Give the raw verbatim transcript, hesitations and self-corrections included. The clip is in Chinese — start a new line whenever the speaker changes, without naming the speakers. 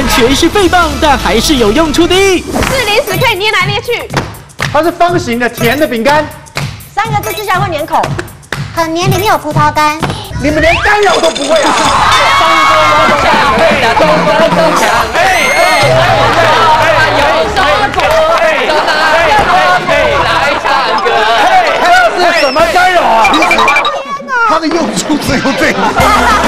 然全是废棒，但还是有用处的。
是零食，可以捏来捏去。
它是方形的甜的饼干。
三个字吃起来会粘口，很黏，里面有葡萄干。
你们连干扰都不会啊！
东东强，嘿，东东东强，嘿，嘿，嘿，有什么？嘿，嘿，来唱歌，嘿，
这是什么干扰啊？
它的用处只有这个。